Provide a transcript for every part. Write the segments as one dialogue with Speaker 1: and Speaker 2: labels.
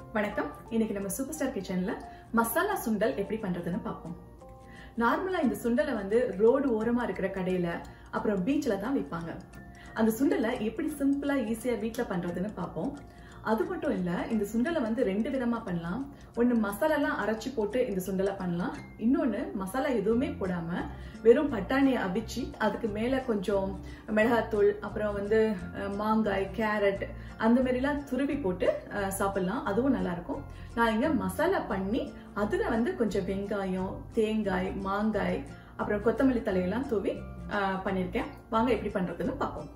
Speaker 1: வணக்கம். இன்னைக்கு நம்ம சூப்பர் ஸ்டார் கிச்சன்ல மசாலா சுண்டல் எப்படி பண்றதுன்னு பார்ப்போம். நார்மலா இந்த சுண்டலை ரோடு ஓரமா இருக்கிற கடையில அப்புறம் பீச்ல தான் விற்பாங்க. அந்த சுண்டலை எப்படி சிம்பிளா ஈஸியா வீட்ல பண்றதுன்னு பார்ப்போம். அது மட்டும் இல்ல, இந்த சுண்டலை ரெண்டு விதமா பண்ணலாம். ஒன்னு மசாலா எல்லாம் அரைச்சு போட்டு இந்த சுண்டலை பண்ணலாம். இன்னொன்னு மசாலா எதுவுமே போடாம வெறும் பட்டாணியை அவிச்சு அதுக்கு மேல கொஞ்சம் மிளகாத்தூள் அப்புறம் மாங்காய், கேரட் அந்த மாதிரி எல்லாம் துருவி போட்டு சாப்பிடலாம். அதுவும் நல்லா இருக்கும். நான் இங்க மசாலா பண்ணி அதுல கொஞ்சம் வெங்காயம், தேங்காய், மாங்காய் அப்புறம் கொத்தமல்லி தலையெல்லாம் தூவி பண்ணிருக்கேன். வாங்க எப்படி பண்றதுன்னு பார்ப்போம்.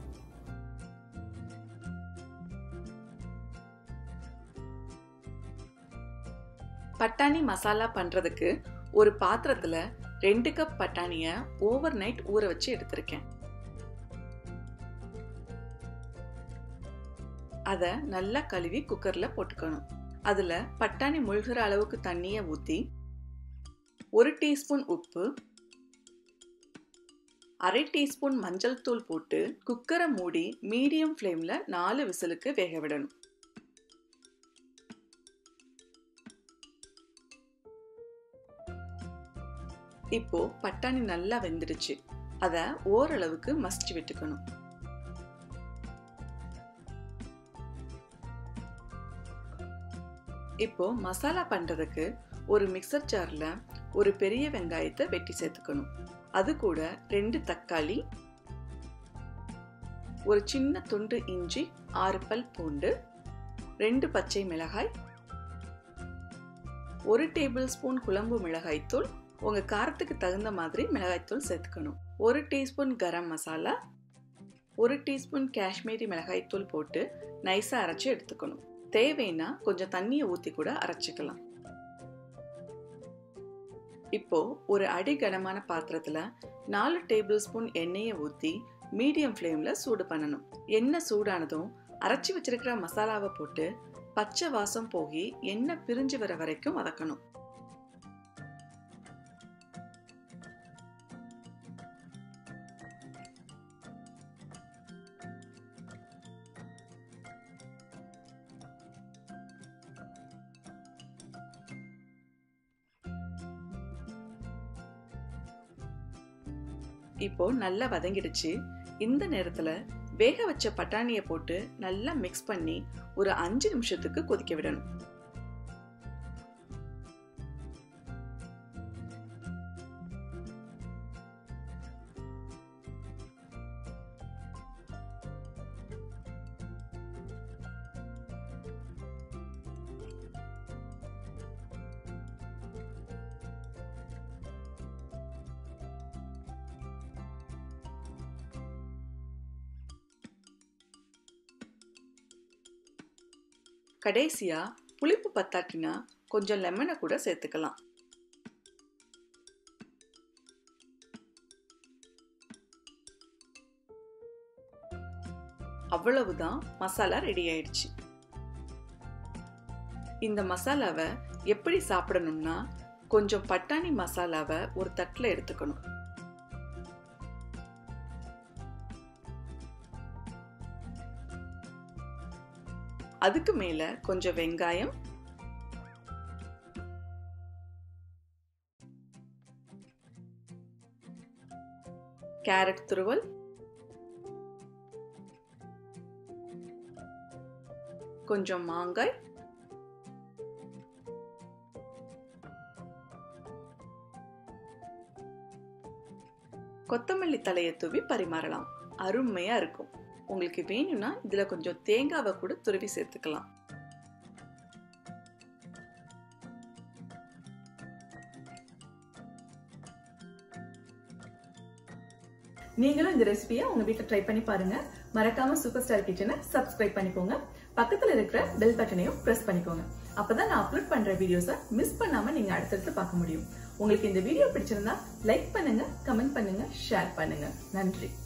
Speaker 1: பட்டாணி மசாலா பண்றதுக்கு ஒரு பாத்திரத்துல 2 கப் பட்டாணிய ஓவர் நைட் ஊற வச்சு எடுத்திருக்கேன். அத நல்லா கழுவி குக்கர்ல போட்டுக்கணும். அதுல பட்டாணி முழுகிற அளவுக்கு தண்ணிய ஊத்தி 1 டீஸ்பூன் உப்பு, 1/2 டீஸ்பூன் மஞ்சள் தூள் போட்டு குக்கரை மூடி மீடியம் ஃப்ளேம்ல 4 விசிலுக்கு வேக விடணும். இப்போ பட்டாணி நல்லா வெந்துடுச்சு. அத ஓரளவுக்கு மசிச்சு விட்டுக்கணும். இப்போ மசாலா பண்றதுக்கு ஒரு மிக்சர் ஜார்ல ஒரு பெரிய வெங்காயத்தை வெட்டி சேர்த்துக்கணும். அது கூட 2 தக்காளி, ஒரு சின்ன துண்டு இஞ்சி, 6 பல் பூண்டு, 2 பச்சை மிளகாய், 1 டேபிள் ஸ்பூன் குழம்பு மிளகாய் தூள், உங்க காரத்துக்கு தகுந்த மாதிரி மிளகாய்த்தூள் சேர்த்துக்கணும். 1 டீஸ்பூன் கரம் மசாலா, 1 டீஸ்பூன் காஷ்மீரி மிளகாய்த்தூள் போட்டு நைஸா அரைச்சு எடுத்துக்கணும். தேவைன்னா கொஞ்சம் தண்ணியை ஊத்தி கூட அரைச்சுக்கலாம். இப்போ ஒரு அடி கனமான பாத்திரத்துல 4 டேபிள் ஸ்பூன் எண்ணெயை ஊத்தி மீடியம் ஃப்ளேம்ல சூடு பண்ணணும். எண்ணெய் சூடானதும் அரைச்சி வச்சிருக்கிற மசாலாவை போட்டு பச்சை வாசம் போகி எண்ணெய் பிரிஞ்சு வர வரைக்கும் வதக்கணும். இப்போ நல்லா வதங்கிடுச்சு. இந்த நேரத்துல வேக வச்ச பட்டாணியை போட்டு நல்லா மிக்ஸ் பண்ணி ஒரு 5 நிமிஷத்துக்கு கொதிக்க விடணும். கடைசியா புளிப்பு பத்தாட்டினா கொஞ்சம் லெமனை கூட சேர்த்துக்கலாம். அவ்வளவுதான், மசாலா ரெடி ஆயிடுச்சு. இந்த மசாலாவை எப்படி சாப்பிடணும்னா, கொஞ்சம் பட்டாணி மசாலாவை ஒரு தட்டுல எடுத்துக்கணும். அதுக்கு மேல கொஞ்சம் வெங்காயம், கேரட் துருவல், கொஞ்சம் மாங்காய், கொத்தமல்லி தலையை தூவி பரிமாறலாம். அருமையா இருக்கும். உங்களுக்கு வேணும்னா இதுல கொஞ்சம் தேங்காவை கூட துருவி சேர்த்துக்கலாம். நீங்களும் இந்த ரெசிபியை உங்க வீட்டுல ட்ரை பண்ணி பாருங்க. மறக்காம சூப்பர் ஸ்டார் கிச்சனை சப்ஸ்கிரைப் பண்ணிக்கோங்க. பக்கத்துல இருக்கிற பெல் பட்டனையும் பிரஸ் பண்ணிக்கோங்க. அப்பதான் நான் அப்லோட் பண்ற வீடியோஸை மிஸ் பண்ணாம நீங்க அடுத்தடுத்து பார்க்க முடியும். உங்களுக்கு இந்த வீடியோ பிடிச்சிருந்தா லைக் பண்ணுங்க, கமெண்ட் பண்ணுங்க, ஷேர் பண்ணுங்க. நன்றி.